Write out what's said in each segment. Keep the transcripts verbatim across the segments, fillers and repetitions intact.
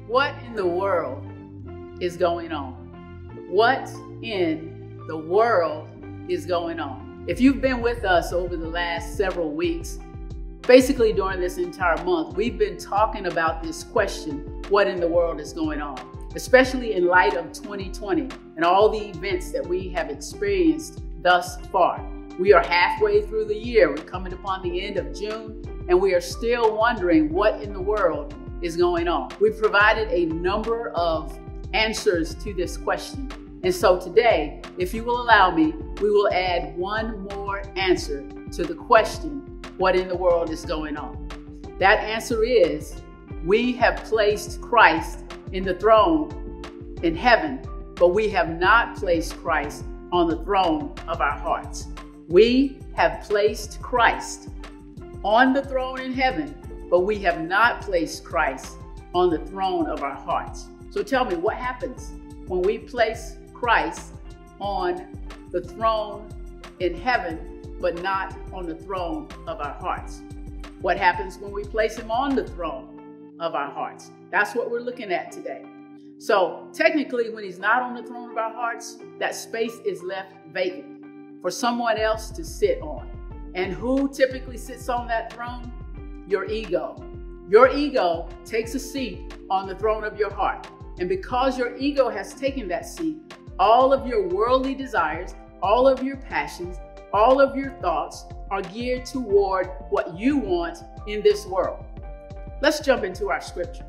What in the world is going on? What in the world is going on? If you've been with us over the last several weeks, basically during this entire month, we've been talking about this question, what in the world is going on? Especially in light of twenty twenty and all the events that we have experienced thus far. We are halfway through the year. We're coming upon the end of June, and we are still wondering what in the world is going on. We've provided a number of answers to this question. And so today, if you will allow me, we will add one more answer to the question, what in the world is going on? That answer is, we have placed Christ in the throne in heaven, but we have not placed Christ on the throne of our hearts. We have placed Christ on the throne in heaven, but we have not placed Christ on the throne of our hearts. So tell me, what happens when we place Christ on the throne in heaven, but not on the throne of our hearts? What happens when we place him on the throne of our hearts? That's what we're looking at today. So technically, when he's not on the throne of our hearts, that space is left vacant for someone else to sit on. And who typically sits on that throne? Your ego. Your ego takes a seat on the throne of your heart. And because your ego has taken that seat, all of your worldly desires, all of your passions, all of your thoughts are geared toward what you want in this world. Let's jump into our scripture.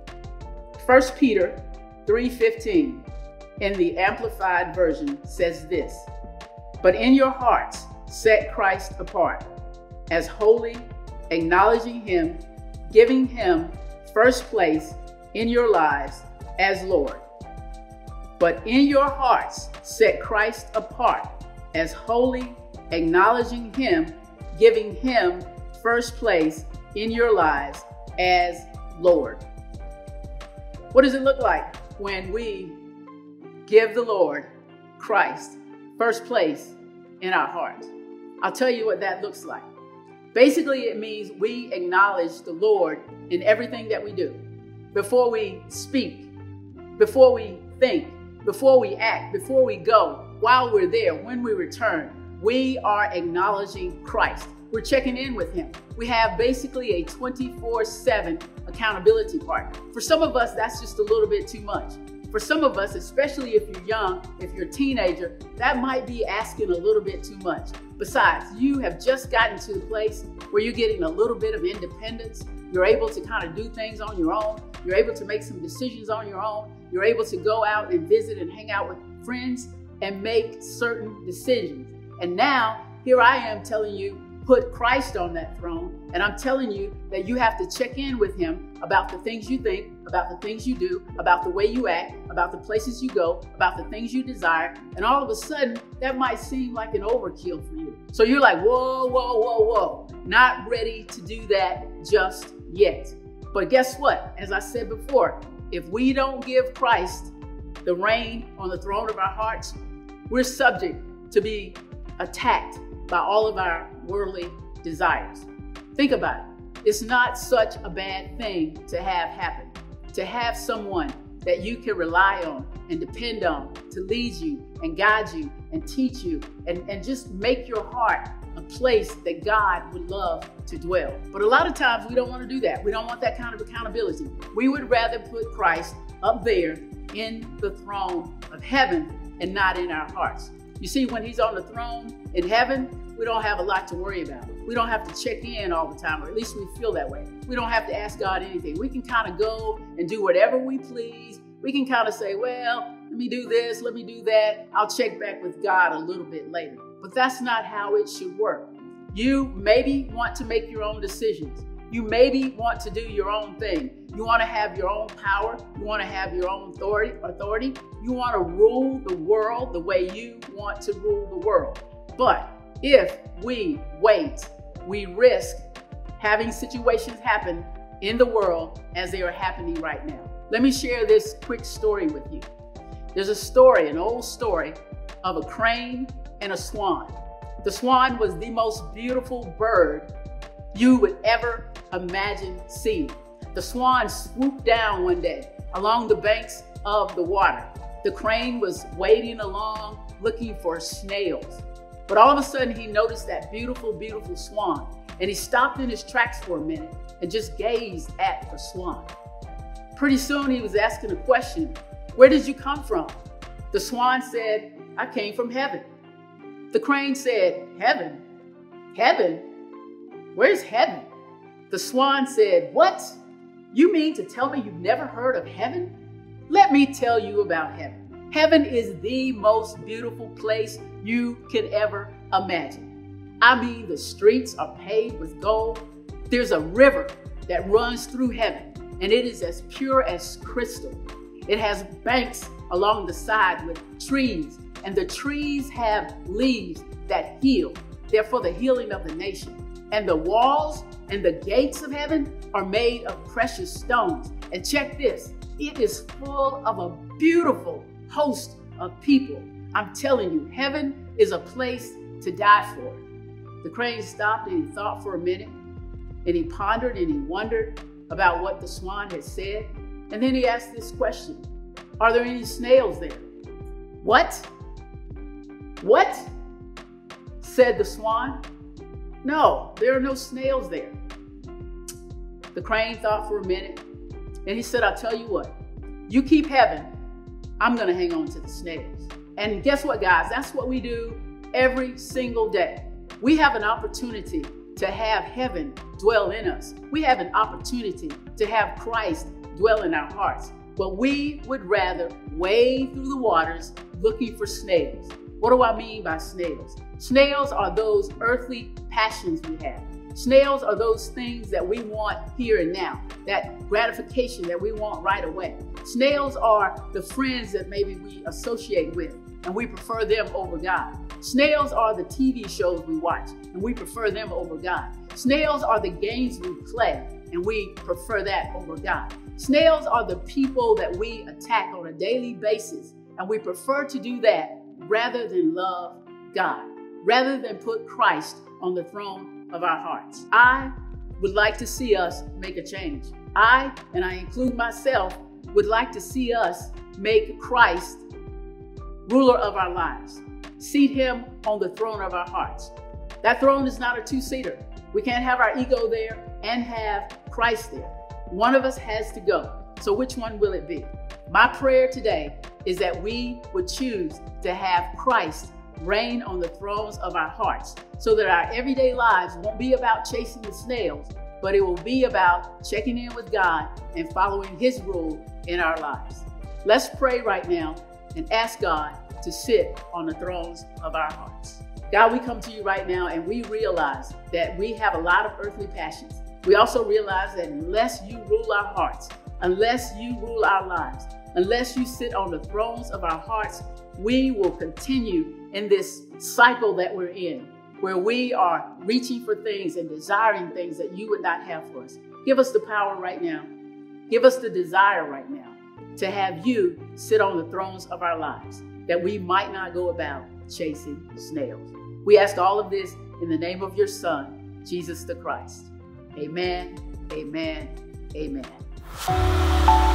First Peter three fifteen in the Amplified Version says this, "But in your hearts set Christ apart as holy, acknowledging him, giving him first place in your lives as Lord." But in your hearts set Christ apart as holy, acknowledging him, giving him first place in your lives as Lord. What does it look like when we give the Lord Christ first place in our heart? I'll tell you what that looks like. Basically, it means we acknowledge the Lord in everything that we do. Before we speak, before we think, before we act, before we go, while we're there, when we return, we are acknowledging Christ. We're checking in with him. We have basically a twenty-four seven accountability partner. For some of us, that's just a little bit too much. For some of us, especially if you're young, if you're a teenager, that might be asking a little bit too much. Besides, you have just gotten to the place where you're getting a little bit of independence. You're able to kind of do things on your own. You're able to make some decisions on your own. You're able to go out and visit and hang out with friends and make certain decisions. And now, here I am telling you, put Christ on that throne. And I'm telling you that you have to check in with him about the things you think, about the things you do, about the way you act, about the places you go, about the things you desire. And all of a sudden, that might seem like an overkill for you. So you're like, whoa, whoa, whoa, whoa. Not ready to do that just yet. But guess what? As I said before, if we don't give Christ the reign on the throne of our hearts, we're subject to be attacked by all of our worldly desires. Think about it. It's not such a bad thing to have happen, to have someone that you can rely on and depend on to lead you and guide you and teach you and, and just make your heart a place that God would love to dwell. But a lot of times we don't want to do that. We don't want that kind of accountability. We would rather put Christ up there in the throne of heaven and not in our hearts. You see, when he's on the throne in heaven, we don't have a lot to worry about. We don't have to check in all the time, or at least we feel that way. We don't have to ask God anything. We can kind of go and do whatever we please. We can kind of say, well, let me do this, let me do that. I'll check back with God a little bit later. But that's not how it should work. You maybe want to make your own decisions. You maybe want to do your own thing. You want to have your own power. You want to have your own authority. authority. You want to rule the world the way you want to rule the world. But if we wait, we risk having situations happen in the world as they are happening right now. Let me share this quick story with you. There's a story, an old story of a crane and a swan. The swan was the most beautiful bird you would ever imagine seeing. The swan swooped down one day along the banks of the water. The crane was wading along looking for snails. But all of a sudden he noticed that beautiful, beautiful swan. And he stopped in his tracks for a minute and just gazed at the swan. Pretty soon he was asking a question. Where did you come from? The swan said, I came from heaven. The crane said, heaven? Heaven? Where's heaven? The swan said, what? You mean to tell me you've never heard of heaven? Let me tell you about heaven. Heaven is the most beautiful place you can ever imagine. I mean, the streets are paved with gold. There's a river that runs through heaven, and it is as pure as crystal. It has banks along the side with trees, and the trees have leaves that heal. They're for the healing of the nation. And the walls and the gates of heaven are made of precious stones. And check this, it is full of a beautiful host of people. I'm telling you, heaven is a place to die for. The crane stopped and he thought for a minute, and he pondered and he wondered about what the swan had said. And then he asked this question, are there any snails there? What? What? Said the swan. No, there are no snails there. The crane thought for a minute, and he said, I'll tell you what, you keep heaven, I'm gonna hang on to the snails. And guess what, guys? That's what we do every single day. We have an opportunity to have heaven dwell in us. We have an opportunity to have Christ dwell in our hearts. But we would rather wade through the waters looking for snails. What do I mean by snails? Snails are those earthly passions we have. Snails are those things that we want here and now, that gratification that we want right away. Snails are the friends that maybe we associate with and we prefer them over God. Snails are the T V shows we watch and we prefer them over God. Snails are the games we play and we prefer that over God. Snails are the people that we attack on a daily basis and we prefer to do that rather than love God, rather than put Christ on the throne of our hearts. I would like to see us make a change. I, and I include myself, would like to see us make Christ ruler of our lives. Seat him on the throne of our hearts. That throne is not a two-seater. We can't have our ego there and have Christ there. One of us has to go. So which one will it be? My prayer today is that we would choose to have Christ reign on the thrones of our hearts so that our everyday lives won't be about chasing the snails, but it will be about checking in with God and following his rule in our lives. Let's pray right now and ask God to sit on the thrones of our hearts. God, we come to you right now and we realize that we have a lot of earthly passions. We also realize that unless you rule our hearts, unless you rule our lives, unless you sit on the thrones of our hearts, we will continue in this cycle that we're in, where we are reaching for things and desiring things that you would not have for us. Give us the power right now. Give us the desire right now to have you sit on the thrones of our lives, that we might not go about chasing snails. We ask all of this in the name of your Son, Jesus the Christ. Amen, amen, amen.